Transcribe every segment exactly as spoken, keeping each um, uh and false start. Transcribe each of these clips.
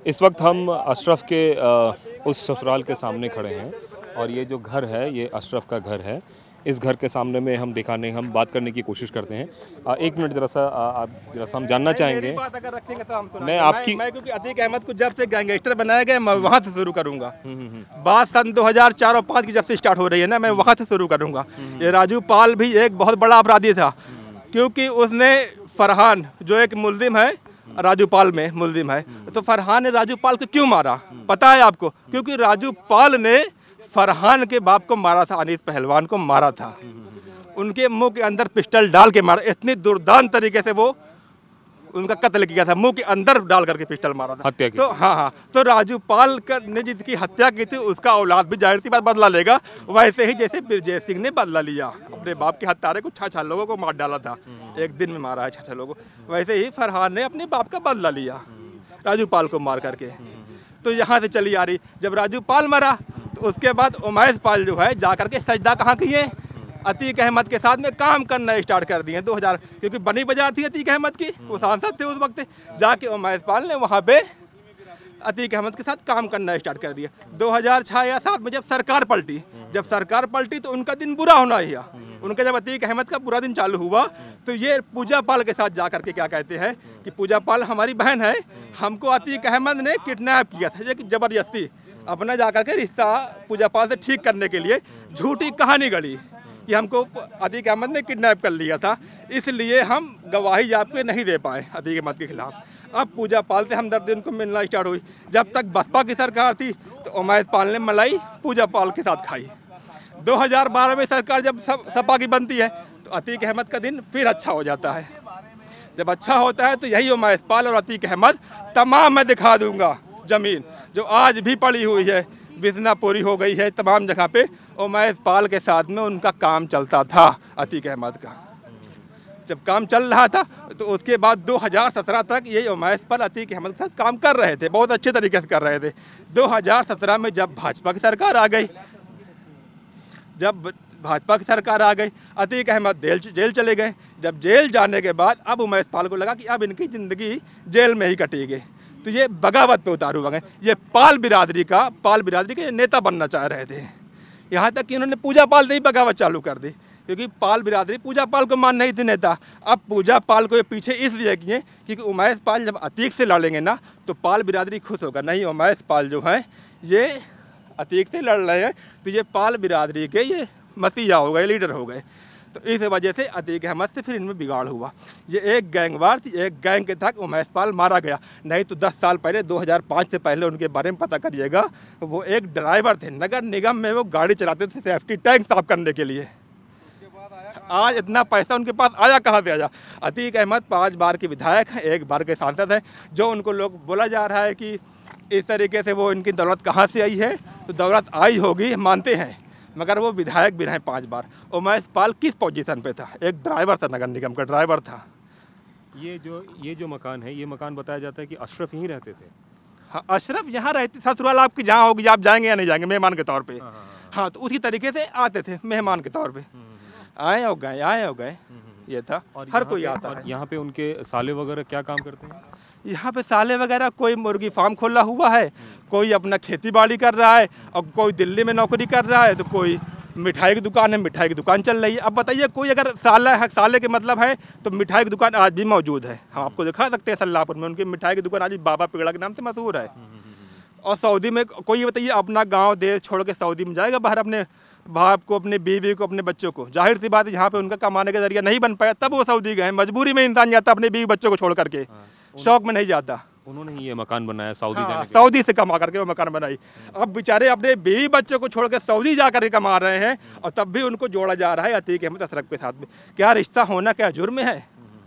इस वक्त हम अशरफ के आ, उस ससुराल के सामने खड़े हैं और ये जो घर है ये अशरफ का घर है। इस घर के सामने में हम दिखाने हम बात करने की कोशिश करते हैं। आ, एक मिनट जरा सा आप जरा सा हम जानना चाहेंगे। मेरी बात अगर रखेंगे तो हम मैं आपकी मैं, मैं क्योंकि अतीक अहमद को जब से गैंगस्टर बनाया गया मैं वहाँ से शुरू करूँगा। बात सन दो हज़ार चार और पाँच की जब से स्टार्ट हो रही है ना, मैं वहाँ से शुरू करूँगा। ये राजू पाल भी एक बहुत बड़ा अपराधी था, क्योंकि उसने फरहान जो एक मुल्जिम है, राजू पाल में मुल्जिम है, तो फरहान ने राजू पाल को क्यों मारा पता है आपको? क्योंकि राजू पाल ने फरहान के बाप को मारा था, अनीस पहलवान को मारा था। उनके मुंह के अंदर पिस्टल डाल के मारा, इतनी दुर्दान तरीके से वो उनका कत्ल किया था, मुंह के अंदर डाल करके पिस्टल मारा था। हत्या की। तो हाँ हाँ तो राजू पाल का ने जिसकी हत्या की थी उसका औलाद भी जाहिर सी बात बदला लेगा, वैसे ही जैसे ब्रजेश सिंह ने बदला लिया। अपने बाप के हत्यारे को छह छह लोगों को मार डाला था, एक दिन में मारा है छह छह लोगों को, वैसे ही फरहान ने अपने बाप का बदला लिया राजू पाल को मार करके। तो यहाँ से चली आ रही, जब राजू पाल मरा तो उसके बाद उमैस पाल जो है जा करके सजदा कहाँ किए, अतीक अहमद के साथ में काम करना स्टार्ट कर दिए दो हज़ार, क्योंकि बनी बाजार थी अतीक अहमद की, वो सांसद थे उस वक्त। जाके उमैस पाल ने वहाँ पे अतीक अहमद के साथ काम करना स्टार्ट कर दिया। दो हज़ार छह या सात में जब सरकार पलटी, जब सरकार पलटी तो उनका दिन बुरा होना ही है। उनका जब अतीक अहमद का बुरा दिन चालू हुआ तो ये पूजा पाल के साथ जा करके क्या कहते हैं कि पूजा पाल हमारी बहन है, हमको अतीक अहमद ने किडनैप किया था, ये जबरदस्ती अपना जा करके रिश्ता पूजा पाल से ठीक करने के लिए झूठी कहानी गढ़ी कि हमको अतीक अहमद ने किडनैप कर लिया था, इसलिए हम गवाही आपके नहीं दे पाए अतीक अहमद के खिलाफ। अब पूजा पाल से हमदर्दी उनको मिलना स्टार्ट हुई। जब तक बसपा की सरकार थी तो उमैस पाल ने मलाई पूजा पाल के साथ खाई। दो हज़ार बारह में सरकार जब सब सपा की बनती है तो अतीक अहमद का दिन फिर अच्छा हो जाता है। जब अच्छा होता है तो यही उमैस पाल और अतीक अहमद तमाम मैं दिखा दूंगा जमीन जो आज भी पड़ी हुई है, बिजना पूरी हो गई है, तमाम जगह पे उमैस पाल के साथ में उनका काम चलता था अतीक अहमद का। जब काम चल रहा था तो उसके बाद दो हज़ार सत्रह तक ये उमैस पाल अतीक अहमद के साथ काम कर रहे थे, बहुत अच्छे तरीके से कर रहे थे। दो हज़ार सत्रह में जब भाजपा की सरकार आ गई, जब भाजपा की सरकार आ गई अतीक अहमद जेल जेल चले गए। जब जेल जाने के बाद अब उमैस पाल को लगा कि अब इनकी ज़िंदगी जेल में ही कटेगी, तो ये बगावत पे उतारू हो गए। ये पाल बिरादरी का पाल बिरादरी के नेता बनना चाह रहे थे, यहाँ तक कि उन्होंने पूजा पाल से ही बगावत चालू कर दी, क्योंकि पाल बिरादरी पूजा पाल को मान नहीं थी नेता। अब पूजा पाल को ये पीछे इसलिए किए क्योंकि उमैस पाल जब अतीक से लड़ेंगे ना तो पाल बिरादरी खुश होगा। नहीं, उमैस पाल जो हैं ये अतीक से लड़ रहे हैं तो ये पाल बिरादरी के ये मसीहा हो गए, लीडर हो गए। तो इस वजह से अतीक अहमद से फिर इनमें बिगाड़ हुआ। ये एक गैंगवार थी, एक गैंग के तहत उमैस पाल मारा गया। नहीं तो दस साल पहले दो हज़ार पाँच से पहले उनके बारे में पता करिएगा, वो एक ड्राइवर थे, नगर निगम में वो गाड़ी चलाते थे सेफ्टी टैंक साफ करने के लिए। आज इतना पैसा उनके पास आया कहाँ से आया? अतीक अहमद पाँच बार के विधायक हैं, एक बार के सांसद हैं। जो उनको लोग बोला जा रहा है कि इस तरीके से वो इनकी दौलत कहाँ से आई है, तो दौलत आई होगी मानते हैं, मगर वो विधायक भी रहे पांच बार। उमैस पाल किस पोजीशन पे था? एक ड्राइवर था, नगर निगम का ड्राइवर था। ये जो ये जो मकान है, ये मकान बताया जाता है कि अशरफ यहीं रहते थे। हाँ, अशरफ यहाँ रहते, ससुराल आपकी जहाँ होगी, आप जाएंगे या नहीं जाएंगे मेहमान के तौर पे। हाँ, तो उसी तरीके से आते थे मेहमान के तौर पे, आए हो गए आए हो गए, ये था। और हर कोई आता है। यहाँ पे उनके साले वगैरह क्या काम करते हैं? यहाँ पे साले वगैरह कोई मुर्गी फार्म खोला हुआ है, कोई अपना खेती बाड़ी कर रहा है, और कोई दिल्ली में नौकरी कर रहा है, तो कोई मिठाई की दुकान है, मिठाई की दुकान चल रही है। अब बताइए, कोई अगर साला है, साले के मतलब है तो मिठाई की दुकान आज भी मौजूद है। हम आपको दिखा सकते हैं सल्लापुर में उनकी मिठाई की दुकान आज भी बाबा पिगड़ा के नाम से मशहूर है। और सऊदी में कोई बताइए अपना गाँव देश छोड़ के सऊदी में जाएगा बाहर, अपने बाप को, अपने बीवी को, अपने बच्चों को? जाहिर सी बात है, यहाँ पे उनका कमाने का जरिया नहीं बन पाया, तब वो सऊदी गए। मजबूरी में इंसान जाता अपने बीवी बच्चों को छोड़ करके, शौक में नहीं जाता। उन्होंने ही ये मकान बनाया सऊदी हाँ, जाने के सऊदी से कमा करके वो मकान बनाई। अब बेचारे अपने बीवी बच्चों को छोड़ के सऊदी जा करके कमा रहे हैं, और तब भी उनको जोड़ा जा रहा है अतीक अहमद अशरफ के साथ में। क्या रिश्ता होना, क्या जुर्म है?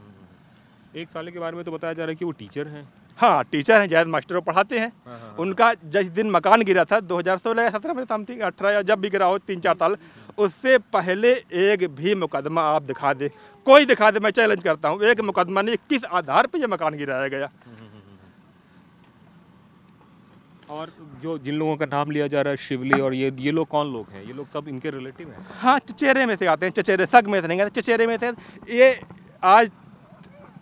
एक साल के बारे में तो बताया जा रहा है कि वो टीचर हैं। हाँ, टीचर हैं, जायद मास्टरों पढ़ाते हैं। हाँ, हाँ, उनका जिस दिन मकान गिरा था दो हज़ार सोलह या सत्रह में, समथिंग अठारह या जब भी गिरा हो, तीन चार साल, उससे पहले एक भी मुकदमा आप दिखा दे, कोई दिखा दे, मैं चैलेंज करता हूँ, एक मुकदमा नहीं, किस आधार पर यह मकान गिराया गया? और जो जिन लोगों का नाम लिया जा रहा है, शिवली और ये ये लोग कौन लोग हैं? ये लोग सब इनके रिलेटिव हैं? हाँ, चचेरे में से आते हैं, चचेरे सग में से नहीं, चचेरे में से। ये आज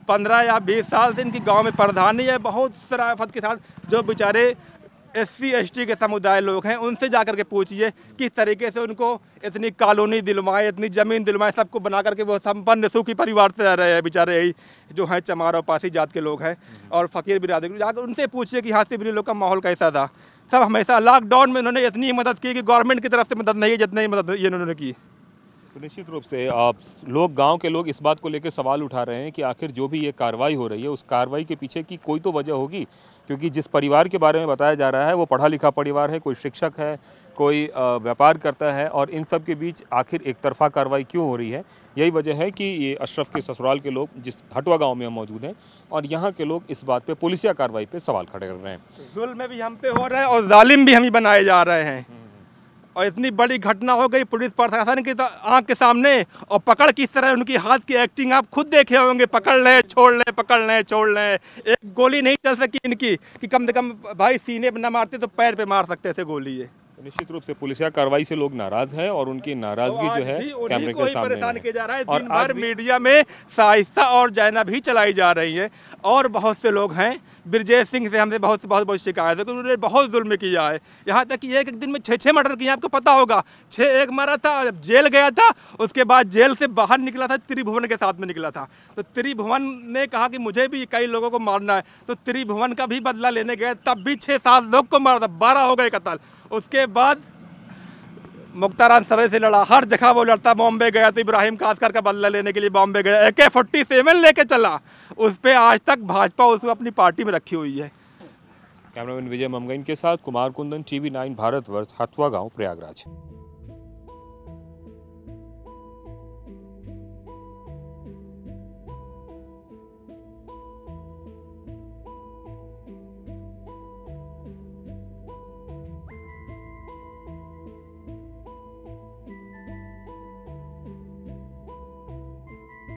पंद्रह या बीस साल से इनकी गांव में प्रधानी है। बहुत शराफत के साथ जो बेचारे एस सी एस टी के समुदाय लोग हैं उनसे जाकर के पूछिए किस तरीके से उनको इतनी कॉलोनी दिलवाएं, इतनी ज़मीन दिलवाएं, सबको बना करके वो संपन्न सुखी परिवार से रह रहे हैं बेचारे, यही जो हैं चमार और पासी जात के लोग हैं और फ़कीर बिरादरी। जाकर उनसे पूछिए कि यहाँ से भी लोग का माहौल कैसा था। सब हमेशा लॉकडाउन में उन्होंने इतनी मदद की कि गवर्नमेंट की तरफ से मदद नहीं है जितनी मदद ये उन्होंने की। तो निश्चित रूप से आप लोग, गांव के लोग इस बात को लेकर सवाल उठा रहे हैं कि आखिर जो भी ये कार्रवाई हो रही है उस कार्रवाई के पीछे की कोई तो वजह होगी, क्योंकि जिस परिवार के बारे में बताया जा रहा है वो पढ़ा लिखा परिवार है, कोई शिक्षक है, कोई व्यापार करता है, और इन सब के बीच आखिर एक तरफा कार्रवाई क्यों हो रही है। यही वजह है कि ये अशरफ के ससुराल के लोग जिस हटवा गाँव में हम मौजूद हैं और यहाँ के लोग इस बात पर पुलिसिया कार्रवाई पर सवाल खड़े कर रहे हैं। जुल्म भी हम पे हो रहा है और जालिम भी हम ही बनाए जा रहे हैं, और इतनी बड़ी घटना हो गई पुलिस प्रशासन की आंख के सामने, और पकड़ किस तरह उनकी हाथ की एक्टिंग आप खुद देखे होंगे। पकड़ लें छोड़ लें, पकड़ लें छोड़ लें, एक गोली नहीं चल सकी इनकी कि कम से कम भाई सीने पे न मारते तो पैर पे मार सकते थे गोली। ये निश्चित रूप से पुलिसिया कार्रवाई से लोग नाराज हैं और उनकी नाराजगी जो है कैमरे के सामने परेशान किया जा रहा है। और दिन भर मीडिया में साहिस्ता और जैना भी चलाई जा रही है, और बहुत से लोग हैं। ब्रजेश सिंह से हमने बहुत बहुत बहुत शिकायत है कि उन्होंने बहुत जुल्म किया है, यहाँ तक कि एक एक दिन में छः छः मर्डर किए। आपको पता होगा छः एक मारा था, जब जेल गया था उसके बाद जेल से बाहर निकला था, त्रिभुवन के साथ में निकला था। तो त्रिभुवन ने कहा कि मुझे भी कई लोगों को मारना है, तो त्रिभुवन का भी बदला लेने गए, तब भी छः सात लोग को मारा था, बारह हो गए कत्ल। उसके बाद मुख्तार अंसारी से लड़ा, हर जगह वो लड़ता। बॉम्बे गया तो इब्राहिम कासकर का बदला लेने के लिए बॉम्बे गया, ए के फोर्टी सेवन लेके चला। उस पर आज तक भाजपा उसको अपनी पार्टी में रखी हुई है। कैमरामैन विजय ममगइन के साथ कुमार कुंदन, टीवी नाइन भारतवर्ष, हथवा गांव, प्रयागराज।